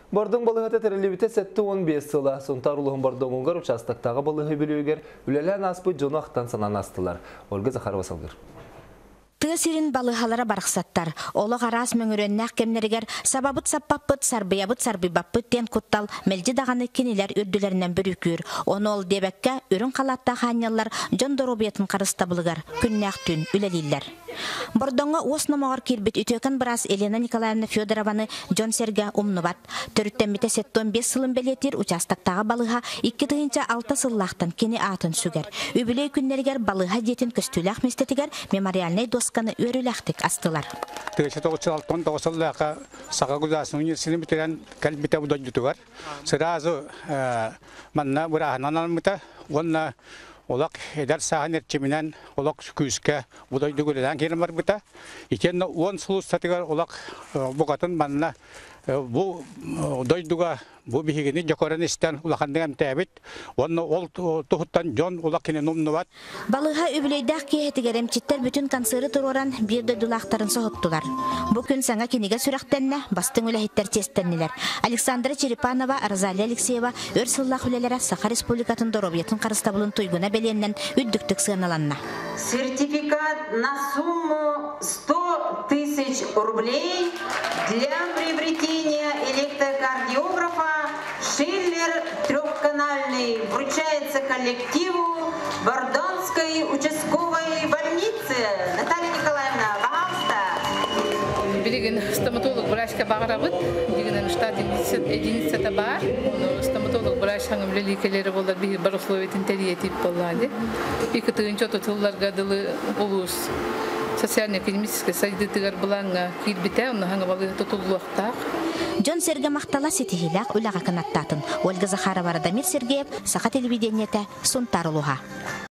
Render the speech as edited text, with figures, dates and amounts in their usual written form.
Бардың балығыты тәрелебіте сәтті 15 сыла. Сонтар ұлығын бардың оңғар участықтағы балығы білуігер үлелән аспы жоны ақтан санан астылар. Ольга Захарова салғыр. Тыгасирин балыхалара барықсаттар. Олық арас мөңіреннәк кемнерігер сабабыт саппаппыт, сарбиябыт сарбибаппыт тен құттал мәлді дағаны кенелер үрділерінен бүрікүр. Оны ол дебәкке үрін қалатта ханялар жон доробиятын қарыста бұлығар. Күннәк түн үлелілер. Бордоңға оснамағар кербет үтөкін біраз Елена Николаевна Федорованы Джон Серге умнубат. Түріттен бите 15 сылын белетер участақтағы балыға 2-6 сыллақтан кені атын сүгер. Үбілей күннергер балыға детін көстіләқ местетігер мемориальный досканы өріләқтік астылар. Тыгача 9 сыллаға саға күзасын университетін бітерен кәлбіте бұдай жүтігер. Сыразы манна бұрағынан алмыта, онна олақ эдар сағын әрчемінен олақ күзге бұдайды көрелен керім бар бұта. Екені 10 сұлу статығар олақ бұғатын манна бұл дойдуға бұл бігені жоқорын істен ұлақандығын тәбіт. Оны ол тұхыттан жон олақ кені нұмны бат. Балыға өбілейдақ кейетігерем читтер бүтін консыры тұроран бірді дұлақтарын соғыттылар. Бұл күн саңа кенеге сүрәқтенне бастың өләхеттер тестеннелер. Александра Черепанова, Розалия Алексеева өр сыллақ үлелері Саха Республикатын Доробиятын қарыстабылын тойгуна беленнен үддіктік сығаналанна. Сертификат на сумму 100 000 рублей для приобретения электрокардиографа «Шиллер» трехканальный вручается коллективу Бордонской участковой больницы. Наталья Николаевна, пожалуйста. Билеген стоматолог врачка багарабыт, билеген штат единица бар. Стоматолог врач хангам леликелери болар бир бар условиятын терьетип болады. Iki tığınca tutullarga dılı oluz. Социально-экономический сайдытыгар буланга килбите, онна ханга балы tutulluaqtaq. Джон Серге мақтала сетихилақ үліға канаттатын. Ольга Захарова, Радамир Сергеев, Саха телевидениеті, Сунтар Луга.